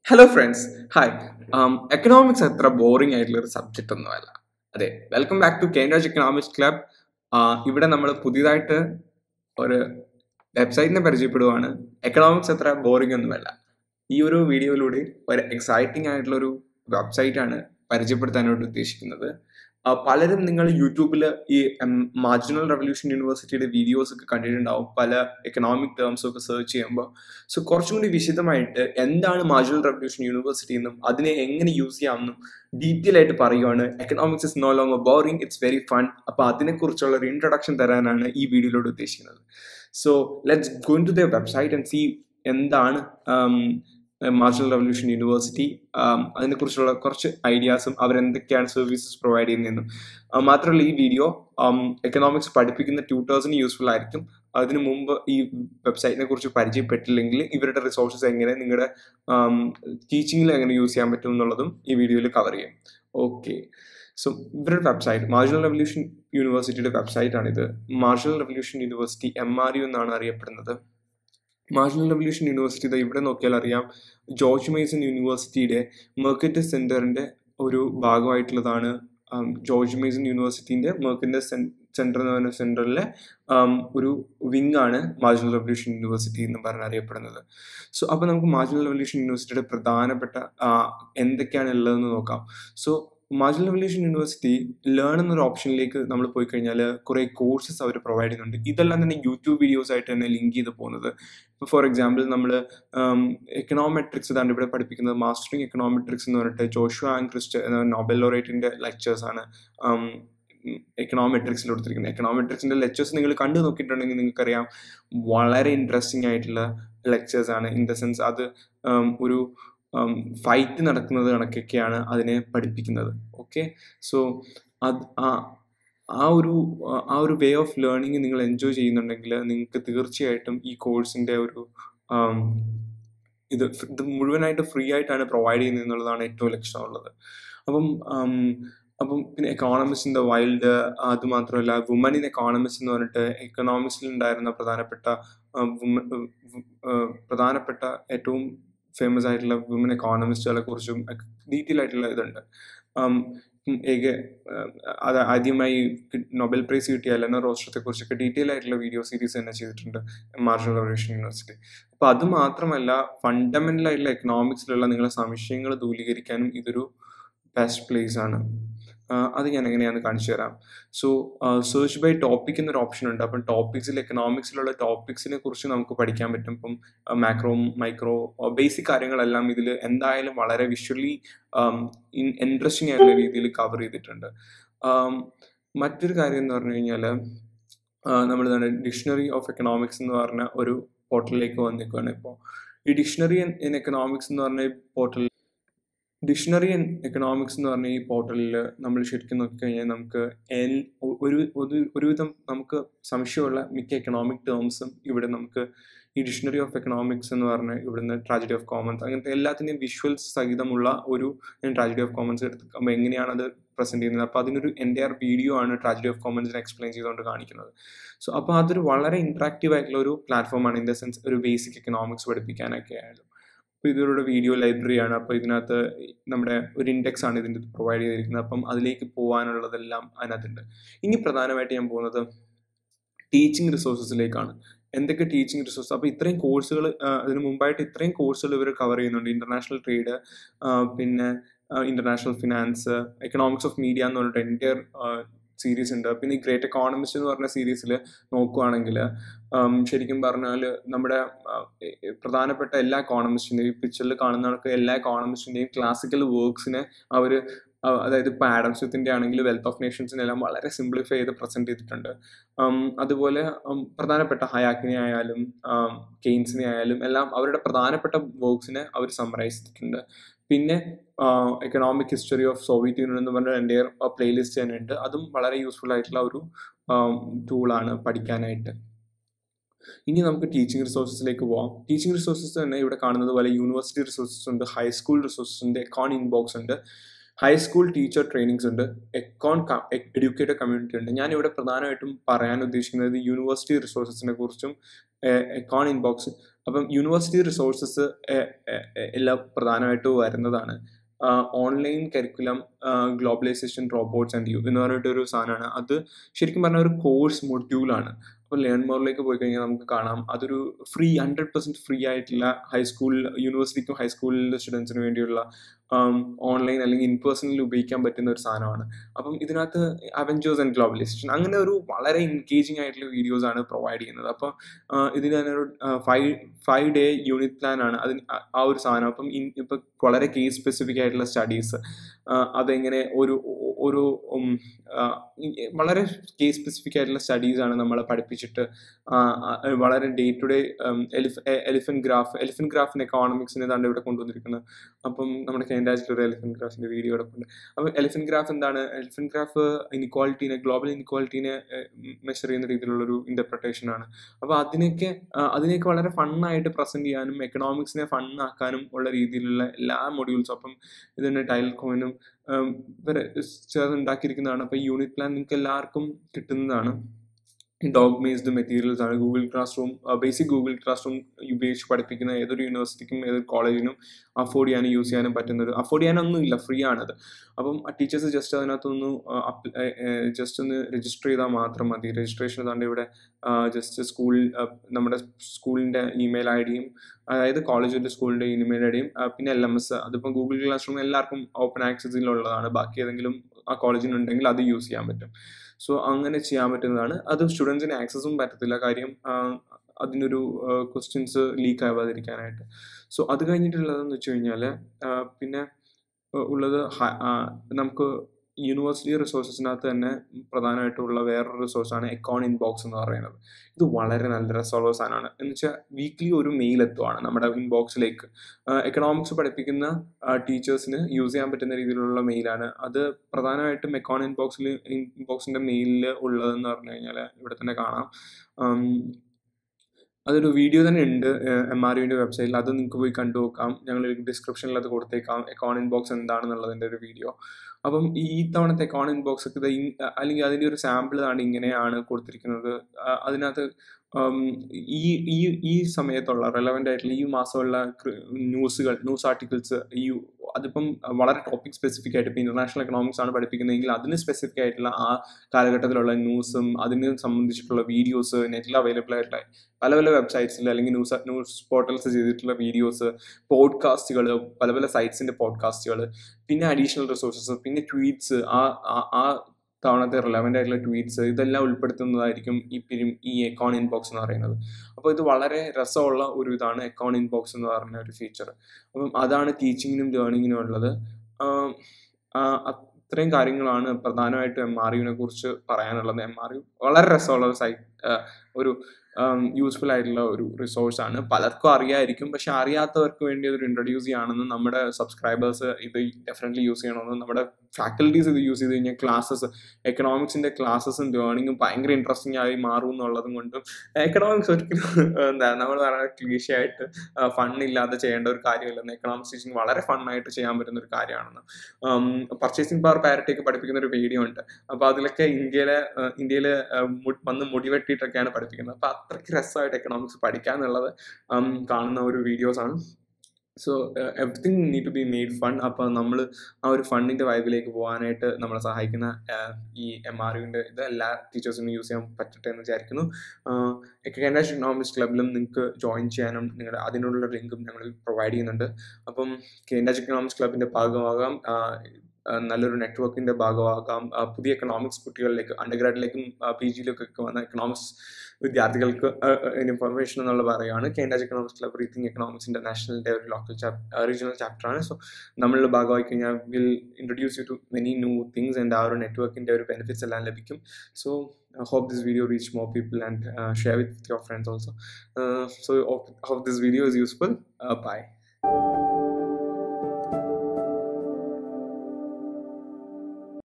Hello friends, hi. Economics അത്ര boring ആയിട്ടുള്ള ഒരു സബ്ജക്റ്റ് ഒന്നുമല്ല. അതെ, welcome back to Kendraj economics club. ഇവിടെ നമ്മൾ പുതിയതായിട്ട് ഒരു വെബ്സൈറ്റിനെ പരിചയപ്പെടുവാണ്. എക്കണോമിക്സ് അത്ര ബോറിംഗ് ഒന്നുമല്ല. ഈ ഒരു വീഡിയോയിലൂടെ ഒരു എക്സൈറ്റിംഗ് ആയിട്ടുള്ള ഒരു വെബ്സൈറ്റാണ് പരിചയപ്പെടുത്താനായിട്ട് ഉദ്ദേശിക്കുന്നത്. പലരും നിങ്ങൾ യൂട്യൂബിൽ ഈ മാർജിനൽ റെവല്യൂഷൻ യൂണിവേഴ്സിറ്റിയുടെ വീഡിയോസ് ഒക്കെ കണ്ടിട്ടുണ്ടാവും, പല എക്കണോമിക് ടേംസും ഒക്കെ സെർച്ച് ചെയ്യുമ്പോൾ. സോ കുറച്ചും കൂടി വിശദമായിട്ട് എന്താണ് മാർജിനൽ റെവല്യൂഷൻ യൂണിവേഴ്സിറ്റി എന്നും അതിനെ എങ്ങനെ യൂസ് ചെയ്യാമെന്നും ഡീറ്റെയിൽ ആയിട്ട് പറയുകയാണ്. Economics is no longer boring, it's very fun. അപ്പോൾ അതിനെക്കുറിച്ചുള്ള ഒരു ഇൻട്രൊഡക്ഷൻ തരാനാണ് ഈ വീഡിയോയിലൂടെ ഉദ്ദേശിക്കുന്നത്. So let's go into the website and see എന്താണ് മാർജിനൽ റെവല്യൂഷൻ യൂണിവേഴ്സിറ്റി, അതിനെക്കുറിച്ചുള്ള കുറച്ച് ഐഡിയാസും അവരെന്തൊക്കെയാണ് സർവീസസ് പ്രൊവൈഡ് ചെയ്യുന്നതെന്നും. മാത്രമല്ല, ഈ വീഡിയോ എക്കണോമിക്സ് പഠിപ്പിക്കുന്ന ട്യൂട്ടേഴ്സിന് യൂസ്ഫുൾ ആയിരിക്കും. അതിനു മുമ്പ് ഈ വെബ്സൈറ്റിനെ കുറിച്ച് പരിചയപ്പെട്ടില്ലെങ്കിൽ ഇവരുടെ റിസോഴ്സസ് എങ്ങനെ നിങ്ങളുടെ ടീച്ചിങ്ങിൽ എങ്ങനെ യൂസ് ചെയ്യാൻ പറ്റും എന്നുള്ളതും ഈ വീഡിയോയിൽ കവർ ചെയ്യും. ഓക്കെ, സോ ഇവരുടെ വെബ്സൈറ്റ് മാർജിനൽ റെവല്യൂഷൻ യൂണിവേഴ്സിറ്റിയുടെ വെബ്സൈറ്റാണിത്. മാർജിനൽ റെവല്യൂഷൻ യൂണിവേഴ്സിറ്റി MRU എന്നാണ് അറിയപ്പെടുന്നത്. മാർജിനൽ റെവല്യൂഷൻ യൂണിവേഴ്സിറ്റി ഇവിടെ നോക്കിയാൽ അറിയാം, ജോർജ് മേസൺ യൂണിവേഴ്സിറ്റിയുടെ മെർക്കറ്റർ സെന്ററിന്റെ ഒരു ഭാഗമായിട്ടുള്ളതാണ്. ജോർജ് മേസൺ യൂണിവേഴ്സിറ്റിന്റെ മെർക്കറ്റർ സെന്റർ എന്ന് പറയുന്ന സെന്ററിലെ ഒരു വിങ് ആണ് മാർജിനൽ റെവല്യൂഷൻ യൂണിവേഴ്സിറ്റി എന്ന് പറഞ്ഞ് അറിയപ്പെടുന്നത്. സോ അപ്പോൾ നമുക്ക് മാർജിനൽ റെവല്യൂഷൻ യൂണിവേഴ്സിറ്റിയുടെ പ്രധാനപ്പെട്ട എന്തൊക്കെയാണ് ഉള്ളതെന്ന് നോക്കാം. So marginal revolution university learn എന്നൊരു ഓപ്ഷനിലേക്ക് നമ്മൾ പോയി കഴിഞ്ഞാൽ കുറേ കോഴ്സസ് അവർ പ്രൊവൈഡ് ചെയ്യുന്നുണ്ട്. ഇതെല്ലാം തന്നെ യൂട്യൂബ് വീഡിയോസ് ആയിട്ട് തന്നെ ലിങ്ക് ചെയ്ത് പോകുന്നത്. ഇപ്പോൾ ഫോർ എക്സാമ്പിൾ നമ്മൾ എക്കണോമെട്രിക്സ് ഇതാണ് ഇവിടെ പഠിപ്പിക്കുന്നത്. മാസ്റ്ററിങ് എക്കണോമെട്രിക്സ് എന്ന് പറഞ്ഞിട്ട് ജോഷുവ ആൻഡ് ക്രിസ്റ്റ് എന്ന നോബൽ ലോറേറ്റിന്റെ ലെക്ചേഴ്സാണ് എക്കണോമെട്രിക്സിൽ കൊടുത്തിരിക്കുന്നത്. എക്കണോമെട്രിക്സിന്റെ ലെക്ചേഴ്സ് നിങ്ങൾ കണ്ടു നോക്കിയിട്ടുണ്ടെങ്കിൽ നിങ്ങൾക്കറിയാം, വളരെ ഇൻട്രസ്റ്റിംഗ് ആയിട്ടുള്ള ലെക്ചേഴ്സ് ആണ്. ഇൻ ദ സെൻസ് അത് ഒരു ഫൈറ്റ് നടക്കുന്നത് കണക്കൊക്കെയാണ് അതിനെ പഠിപ്പിക്കുന്നത്. ഓക്കെ, സോ അത് ആ ഒരു വേ ഓഫ് ലേണിംഗ് നിങ്ങൾ എൻജോയ് ചെയ്യുന്നുണ്ടെങ്കിൽ നിങ്ങൾക്ക് തീർച്ചയായിട്ടും ഈ കോഴ്സിൻ്റെ ഒരു ഇത് മുഴുവനായിട്ട് ഫ്രീ ആയിട്ടാണ് പ്രൊവൈഡ് ചെയ്യുന്നത് എന്നുള്ളതാണ് ഏറ്റവും ലക്ഷ്യമുള്ളത്. അപ്പം പിന്നെ എക്കോണമിക്സ് ഇൻ ദ വൈൽഡ്, അത് മാത്രമല്ല വുമൻ ഇൻ എക്കോണമിക്സ് എന്ന് പറഞ്ഞിട്ട് എക്കണോമിക്സിൽ ഉണ്ടായിരുന്ന പ്രധാനപ്പെട്ട ഏറ്റവും ഫേമസ് ആയിട്ടുള്ള വുമൻ എക്കോണമിസ്റ്റുകളെ കുറിച്ചും ഡീറ്റെയിൽ ആയിട്ടുള്ള ഇതുണ്ട്. അത് ആദ്യമായി നൊബേൽ പ്രൈസ് കിട്ടിയ എലനർ റോസ്റ്റത്തെ കുറിച്ചൊക്കെ ഡീറ്റെയിൽ ആയിട്ടുള്ള വീഡിയോ സീരീസ് തന്നെ ചെയ്തിട്ടുണ്ട് മാർജിനൽ റെവല്യൂഷൻ യൂണിവേഴ്സിറ്റി. അപ്പോൾ അത് മാത്രമല്ല, ഫണ്ടമെന്റൽ ആയിട്ടുള്ള എക്കണോമിക്സിലുള്ള നിങ്ങളുടെ സംശയങ്ങൾ ദൂരീകരിക്കാനും ഇതൊരു ബെസ്റ്റ് പ്ലേസ് ആണ്. അത് ഞാൻ എങ്ങനെയാണെന്ന് കാണിച്ചു തരാം. സോ സെർച്ച് ബൈ ടോപ്പിക് എന്നൊരു ഓപ്ഷൻ ഉണ്ട്. അപ്പം ടോപ്പിക്സിൽ എക്കണോമിക്സിലുള്ള ടോപ്പിക്സിനെ കുറിച്ച് നമുക്ക് പഠിക്കാൻ പറ്റും. ഇപ്പം മാക്രോ, മൈക്രോ, ബേസിക് കാര്യങ്ങളെല്ലാം ഇതിൽ എന്തായാലും വളരെ വിഷ്വലി ഇൻട്രസ്റ്റിംഗ് ആയിട്ടുള്ള രീതിയിൽ കവർ ചെയ്തിട്ടുണ്ട്. മറ്റൊരു കാര്യം എന്ന് പറഞ്ഞു കഴിഞ്ഞാൽ, നമ്മൾ ഡിക്ഷണറി ഓഫ് എക്കണോമിക്സ് എന്ന് പറഞ്ഞ ഒരു പോർട്ടലിലേക്ക് വന്നിരിക്കുകയാണ് ഇപ്പോൾ. ഈ ഡിക്ഷണറി ഇൻ എക്കണോമിക്സ് എന്ന് പറഞ്ഞ പോർട്ടലിൽ ഡിക്ഷണറി ആൻഡ് എക്കണോമിക്സ് എന്ന് പറഞ്ഞ ഈ പോർട്ടലിൽ നമ്മൾ ശരിക്കും നോക്കിക്കഴിഞ്ഞാൽ നമുക്ക് ഒരുവിധം നമുക്ക് സംശയമുള്ള മിക്ക എക്കണോമിക് ടേംസും ഇവിടെ നമുക്ക് ഈ ഡിക്ഷണറി ഓഫ് എക്കണോമിക്സ് എന്ന് പറഞ്ഞ ഇവിടുന്ന് ട്രാജഡി ഓഫ് കോമൺസ് അങ്ങനത്തെ എല്ലാത്തിൻ്റെയും വിഷ്വൽസ് സഹിതമുള്ള ഒരു ട്രാജഡി ഓഫ് കോമൺസ് എടുക്കുമ്പോൾ എങ്ങനെയാണ് അത് പ്രസന്റ് ചെയ്യുന്നത്. അപ്പോൾ അതിനൊരു എൻ്റയർ വീഡിയോ ആണ് ട്രാജഡി ഓഫ് കോമൺസിനെ എക്സ്പ്ലെയിൻ ചെയ്തുകൊണ്ട് കാണിക്കുന്നത്. സോ അപ്പോൾ അതൊരു വളരെ ഇൻട്രാക്റ്റീവ് ആയിട്ടുള്ള ഒരു പ്ലാറ്റ്ഫോമാണ്. ഇൻ ദ സെൻസ് ഒരു ബേസിക് എക്കണോമിക്സ് പഠിപ്പിക്കാനൊക്കെ ആയാലും. അപ്പോൾ ഇതൊരു വീഡിയോ ലൈബ്രറിയാണ്. അപ്പോൾ ഇതിനകത്ത് നമ്മുടെ ഒരു ഇൻഡെക്സ് ആണ് ഇതിൻ്റെ പ്രൊവൈഡ് ചെയ്തിരിക്കുന്നത്. അപ്പം അതിലേക്ക് പോകാനുള്ളതെല്ലാം അതിനകത്തുണ്ട്. ഇനി പ്രധാനമായിട്ട് ഞാൻ പോകുന്നത് ടീച്ചിങ് റിസോഴ്സസിലേക്കാണ്. എന്തൊക്കെ ടീച്ചിങ് റിസോഴ്സ്, അപ്പോൾ ഇത്രയും കോഴ്സുകൾ അതിന് മുമ്പായിട്ട് ഇത്രയും കോഴ്സുകൾ ഇവർ കവർ ചെയ്യുന്നുണ്ട്. ഇന്റർനാഷണൽ ട്രേഡ്, പിന്നെ international finance, economics of media എന്ന് പറഞ്ഞിട്ട് എൻ്റയർ സീരീസ് ഉണ്ട്. പിന്നെ ഈ ഗ്രേറ്റ് എക്കോണമിസ്റ്റ് എന്ന് പറഞ്ഞ സീരീസിൽ നോക്കുകയാണെങ്കിൽ ശരിക്കും പറഞ്ഞാൽ നമ്മുടെ പ്രധാനപ്പെട്ട എല്ലാ എക്കോണമിസ്റ്റിൻ്റെയും, ഈ പിക്ചറിൽ കാണുന്നവർക്ക് എല്ലാ എക്കോണമിസ്റ്റിൻ്റെയും ക്ലാസിക്കൽ വർക്ക്സിനെ അവർ, അതായത് ഇപ്പോൾ ആഡം സ്മിത്തിൻ്റെ ആണെങ്കിൽ വെൽത്ത് ഓഫ് നേഷൻസിനെല്ലാം വളരെ സിംപ്ലിഫൈ ചെയ്ത് പ്രസന്റ് ചെയ്തിട്ടുണ്ട്. അതുപോലെ പ്രധാനപ്പെട്ട ഹയാക്കിനെ ആയാലും കെയ്ൻസിനെ ആയാലും എല്ലാം അവരുടെ പ്രധാനപ്പെട്ട വർക്ക്സിനെ അവർ സമ്മറൈസ് ചെയ്തിട്ടുണ്ട്. പിന്നെ economic history of Soviet Union എന്ന് പറഞ്ഞ എൻ്റെ പ്ലേലിസ്റ്റ് തന്നെ ഉണ്ട്. അതും വളരെ യൂസ്ഫുൾ ആയിട്ടുള്ള ഒരു ടൂളാണ് പഠിക്കാനായിട്ട്. ഇനി നമുക്ക് ടീച്ചിങ് റിസോഴ്സസിലേക്ക് പോകാം. ടീച്ചിങ് റിസോഴ്സസ് തന്നെ ഇവിടെ കാണുന്നത് പോലെ യൂണിവേഴ്സിറ്റി റിസോഴ്സസ് ഉണ്ട്, ഹൈസ്കൂൾ റിസോഴ്സസ് ഉണ്ട്, എക്കോൺ ഇൻബോക്സ് ഉണ്ട്, ഹൈസ്കൂൾ ടീച്ചർ ട്രെയിനിങ്സ് ഉണ്ട്, എഡ്യൂക്കേറ്റർ കമ്മ്യൂണിറ്റി ഉണ്ട്. ഞാനിവിടെ പ്രധാനമായിട്ടും പറയാൻ ഉദ്ദേശിക്കുന്നത് യൂണിവേഴ്സിറ്റി റിസോഴ്സസിനെ കുറിച്ചും എക്കോൺ ഇൻബോക്സ് അപ്പം യൂണിവേഴ്സിറ്റി റിസോഴ്സസ് എല്ലാം പ്രധാനമായിട്ട് വരുന്നതാണ്. Online curriculum, globalisation, robots and you എന്ന് പറഞ്ഞിട്ടൊരു സാധനമാണ്. അത് ശരിക്കും പറഞ്ഞാൽ ഒരു കോഴ്സ് മൊഡ്യൂളാണ്. അപ്പോൾ ലേൺ മോറിലേക്ക് പോയി കഴിഞ്ഞാൽ നമുക്ക് കാണാം അതൊരു 100% ഫ്രീ ആയിട്ടുള്ള ഹൈസ്കൂൾ, യൂണിവേഴ്സിറ്റിക്കും ഹൈസ്കൂളിലെ സ്റ്റുഡൻസിന് വേണ്ടിയുള്ള ഓൺലൈൻ അല്ലെങ്കിൽ ഇൻ പേഴ്സണലിൽ ഉപയോഗിക്കാൻ പറ്റുന്ന ഒരു സാധനമാണ്. അപ്പം ഇതിനകത്ത് അവഞ്ചേഴ്സ് ആൻഡ് ഗ്ലോബലൈസേഷൻ അങ്ങനെ ഒരു വളരെ എൻഗേജിങ് ആയിട്ടുള്ള വീഡിയോസ് ആണ് പ്രൊവൈഡ് ചെയ്യുന്നത്. അപ്പോൾ ഇതിന് തന്നെ ഒരു 5 day യൂണിറ്റ് പ്ലാൻ ആണ് അതിന് ആ ഒരു സാധനം. അപ്പം ഇപ്പം വളരെ കേസ് സ്പെസിഫിക് ആയിട്ടുള്ള സ്റ്റഡീസ്, അതെങ്ങനെ ഒരു വളരെ കേസ് സ്പെസിഫിക് ആയിട്ടുള്ള സ്റ്റഡീസ് ആണ് നമ്മളെ പഠിപ്പിച്ചിട്ട് വളരെ ഡേ ടു ഡേ എലിഫന്റ് ഗ്രാഫിന് എക്കോണമിക്സിന് ഏതാണ്ട് ഇവിടെ കൊണ്ടുവന്നിരിക്കുന്നത്. അപ്പം നമ്മുടെ കേന്ദ്രാജിലൊരു എലിഫന്റ് ഗ്രാഫിന്റെ വീഡിയോ കിടപ്പുണ്ട്. അപ്പം എലിഫന്റ് ഗ്രാഫ് എന്താണ്? എലിഫന്റ് ഗ്രാഫ് ഇനിക്വാളിറ്റീനെ, ഗ്ലോബൽ ഇനിക്വാളിറ്റീനെ മെഷർ ചെയ്യുന്ന രീതിയിലുള്ളൊരു ഇന്റർപ്രിട്ടേഷൻ ആണ്. അപ്പോൾ അതിനെയൊക്കെ വളരെ ഫണ്ണായിട്ട് പ്രസന്റ് ചെയ്യാനും എക്കണോമിക്സിനെ ഫണ്ണാക്കാനും ഉള്ള രീതിയിലുള്ള എല്ലാ മൊഡ്യൂൾസും അപ്പം ഇതിന് ടൈലർ കോവനും ഇവരെ ചേർന്ന് ഉണ്ടാക്കിയിരിക്കുന്നതാണ്. അപ്പോൾ ഈ യൂണിറ്റ് പ്ലാൻ നിങ്ങൾക്ക് എല്ലാവർക്കും കിട്ടുന്നതാണ്. ഡോഗ് ബേസ്ഡ് മെറ്റീരിയൽസ് ആണ്. Google classroom, basic Google classroom ഉപയോഗിച്ച് പഠിപ്പിക്കുന്ന ഏതൊരു യൂണിവേഴ്സിറ്റിക്കും ഏതൊരു കോളേജിനും അഫോർഡ് ചെയ്യാനും യൂസ് ചെയ്യാനും പറ്റുന്നത്. അഫോർഡ് ചെയ്യാനൊന്നുമില്ല, ഫ്രീ ആണത്. അപ്പം ടീച്ചേഴ്സ് ജസ്റ്റ് അതിനകത്തൊന്ന് ജസ്റ്റ് ഒന്ന് രജിസ്റ്റർ ചെയ്താൽ മാത്രം മതി. രജിസ്ട്രേഷൻ ഏതാണ്ട് ഇവിടെ ജസ്റ്റ് നമ്മുടെ സ്കൂളിൻ്റെ ഇമെയിൽ ഐ ഡിയും, അതായത് കോളേജിൻ്റെ സ്കൂളിൻ്റെ ഇമെയിൽ ഐ ഡിയും, പിന്നെ LMS, അതിപ്പം ഗൂഗിൾ ക്ലാസ് റൂം എല്ലാവർക്കും ഓപ്പൺ ആക്സസിലുള്ളതാണ്. ബാക്കി ഏതെങ്കിലും ആ കോളേജിനുണ്ടെങ്കിൽ അത് യൂസ് ചെയ്യാൻ പറ്റും. സോ അങ്ങനെ ചെയ്യാൻ പറ്റുന്നതാണ്. അത് സ്റ്റുഡൻസിന് ആക്സസും പറ്റത്തില്ല, കാര്യം അതിനൊരു ക്വസ്റ്റ്യൻസ് ലീക്ക് ആവാതിരിക്കാനായിട്ട്. സോ അത് കഴിഞ്ഞിട്ടുള്ളതെന്ന് വെച്ച് കഴിഞ്ഞാൽ പിന്നെ ഉള്ളത് നമുക്ക് യൂണിവേഴ്സിറ്റി റിസോഴ്സസിനകത്ത് തന്നെ പ്രധാനമായിട്ടുള്ള വേറൊരു റിസോഴ്സാണ് എക്കോൺ ഇൻബോക്സ് എന്ന് പറയുന്നത്. ഇത് വളരെ നല്ല രസമുള്ള സാധനമാണ്. എന്ന് വെച്ചാൽ വീക്ക്ലി ഒരു മെയിൽ എത്തുവാണ് നമ്മുടെ ഇൻബോക്സിലേക്ക്. എക്കണോമിക്സ് പഠിപ്പിക്കുന്ന ടീച്ചേഴ്സിന് യൂസ് ചെയ്യാൻ പറ്റുന്ന രീതിയിലുള്ള മെയിലാണ് അത്. പ്രധാനമായിട്ടും എക്കോൺ ഇൻബോക്സിൻ്റെ മെയിലിൽ ഉള്ളതെന്ന് പറഞ്ഞു കഴിഞ്ഞാൽ ഇവിടെ തന്നെ കാണാം. അതൊരു വീഡിയോ തന്നെ ഉണ്ട് MRUവിൻ്റെ വെബ്സൈറ്റിൽ, അത് നിങ്ങൾക്ക് പോയി കണ്ടു നോക്കാം. ഞങ്ങൾ ഡിസ്ക്രിപ്ഷനിൽ അത് കൊടുത്തേക്കാം, എക്കോൺ ഇൻബോക്സ് എന്താണെന്നുള്ളതിൻ്റെ ഒരു വീഡിയോ. അപ്പം ഈ തവണത്തെ എക്കോൺ ഇൻബോക്സ് ഒക്കെ അല്ലെങ്കിൽ അതിൻ്റെ ഒരു സാമ്പിൾ ആണ് ഇങ്ങനെയാണ് കൊടുത്തിരിക്കുന്നത്. അതിനകത്ത് ഈ സമയത്തുള്ള റെലവൻ്റ് ആയിട്ടുള്ള ഈ മാസമുള്ള ന്യൂസ് ആർട്ടിക്കിൾസ്, അതിപ്പം വളരെ ടോപ്പിക് സ്പെസിഫിക് ആയിട്ട് ഇപ്പം ഇന്റർനാഷണൽ എക്കണോമിക്സ് ആണ് പഠിപ്പിക്കുന്നതെങ്കിൽ അതിന് സ്പെസിഫിക് ആയിട്ടുള്ള ആ കാലഘട്ടത്തിലുള്ള ന്യൂസും അതിന് സംബന്ധിച്ചിട്ടുള്ള വീഡിയോസ് നെറ്റിൽ അവൈലബിൾ ആയിട്ടുള്ള പല വെബ്സൈറ്റ്സിൽ അല്ലെങ്കിൽ ന്യൂസ് പോർട്ടൽസ് ചെയ്തിട്ടുള്ള വീഡിയോസ്, പോഡ്കാസ്റ്റുകൾ, പല സൈറ്റ്സിൻ്റെ പോഡ്കാസ്റ്റുകൾ, പിന്നെ അഡീഷണൽ റിസോഴ്സസ്, പിന്നെ ട്വീറ്റ്സ്, ആ തവണത്തെ റിലവൻ്റ് ആയിട്ടുള്ള ട്വീറ്റ്സ്, ഇതെല്ലാം ഉൾപ്പെടുത്തുന്നതായിരിക്കും ഈ എക്കോൺ ഇൻബോക്സ് എന്ന് പറയുന്നത്. അപ്പോൾ ഇത് വളരെ രസമുള്ള ഒരു ഇതാണ് എക്കോൺ ഇൻബോക്സ് എന്ന് പറഞ്ഞ ഒരു ഫീച്ചർ. അപ്പം അതാണ് ടീച്ചിങ്ങിനും ലേണിങ്ങിനും ഉള്ളത്. ഇത്രയും കാര്യങ്ങളാണ് പ്രധാനമായിട്ടും MRUവിനെ കുറിച്ച് പറയാനുള്ളത്. MRU വളരെ രസമുള്ള ഒരു യൂസ്ഫുൾ ആയിട്ടുള്ള ഒരു റിസോഴ്സാണ്. പലർക്കും അറിയായിരിക്കും, പക്ഷെ അറിയാത്തവർക്ക് വേണ്ടി അതൊരു ഇൻട്രൊഡ്യൂസ് ചെയ്യുകയാണെന്ന് നമ്മുടെ സബ്സ്ക്രൈബേഴ്സ് ഇത് ഡെഫിനറ്റ്ലി യൂസ് ചെയ്യണമെന്ന്, നമ്മുടെ ഫാക്കൽറ്റീസ് ഇത് യൂസ് ചെയ്ത് കഴിഞ്ഞാൽ ക്ലാസ്സസ്, എക്കണോമിക്സിൻ്റെ ക്ലാസ്സസും ലേണിങ്ങും ഭയങ്കര ഇൻട്രസ്റ്റിംഗ് ആയി മാറും എന്നുള്ളതും കൊണ്ടും എക്കണോമിക്സ് ഒരിക്കലും നമ്മൾ പറയുന്ന ക്ലീശയായിട്ട് ഫണ്ണില്ലാതെ ചെയ്യേണ്ട ഒരു കാര്യമില്ലെന്ന്, എക്കണോമിക്സ് ടീച്ചിങ് വളരെ ഫണ്ണായിട്ട് ചെയ്യാൻ പറ്റുന്ന ഒരു കാര്യമാണെന്ന്. പർച്ചേസിംഗ് പവർ പാരിറ്റി ഒക്കെ പഠിപ്പിക്കുന്ന ഒരു വീഡിയോ ഉണ്ട്. അപ്പോൾ അതിലൊക്കെ ഇന്ത്യയിൽ വന്ന് മുടിവെട്ടിയിട്ടൊക്കെയാണ് പഠിപ്പിക്കുന്നത്. അപ്പോൾ അത്രയ്ക്ക് രസമായിട്ട് എക്കണോമിക്സ് പഠിക്കാന്നുള്ളത് കാണുന്ന ഒരു വീഡിയോസാണ്. So everything need to be made fun. അപ്പോൾ നമ്മൾ ആ ഒരു ഫണ്ടിൻ്റെ വൈബിലേക്ക് പോകാനായിട്ട് നമ്മളെ സഹായിക്കുന്ന ഈ MRUവിൻ്റെ ഇത് എല്ലാ ടീച്ചേഴ്സിനും യൂസ് ചെയ്യാൻ പറ്റട്ടെ എന്ന് വിചാരിക്കുന്നു. കേന്ദ്രാജ് എക്കണോമിക്സ് ക്ലബിലും നിങ്ങൾക്ക് ജോയിൻ ചെയ്യാനും അതിനുള്ള ലിങ്കും ഞങ്ങൾ പ്രൊവൈഡ് ചെയ്യുന്നുണ്ട്. അപ്പം കേന്ദ്രാജ് എക്കണോമിക്സ് ക്ലബിൻ്റെ ഭാഗമാകാം, നല്ലൊരു നെറ്റ്വർക്കിൻ്റെ ഭാഗമാകാം. പുതിയ എക്കണോമിക്സ് കുട്ടികളിലേക്ക്, അണ്ടർഗ്രാഡിലേക്കും PGയിലേക്കൊക്കെ വന്ന എക്കണോമിക്സ് വിദ്യാർത്ഥികൾക്ക് ഇൻഫർമേഷൻ എന്നുള്ള പറയുകയാണ്. കേന്ദ്രാജ് എക്കണോമിക്സ് ക്ലബ് റീതിങ് എക്കണോമിക്സ് ഇന്റർനാഷണലിൻ്റെ ഒരു റീജിയണൽ ചാപ്റ്ററാണ്. സോ നമ്മളുടെ ഭാഗമായി കഴിഞ്ഞാൽ will introduce you to many new things and ആ ഒരു നെറ്റ്വർക്കിൻ്റെ ഒരു ബെനിഫിറ്റ്സ് എല്ലാം ലഭിക്കും. So hope this video reach more people and share with your friends also. So hope this video is useful. Bye.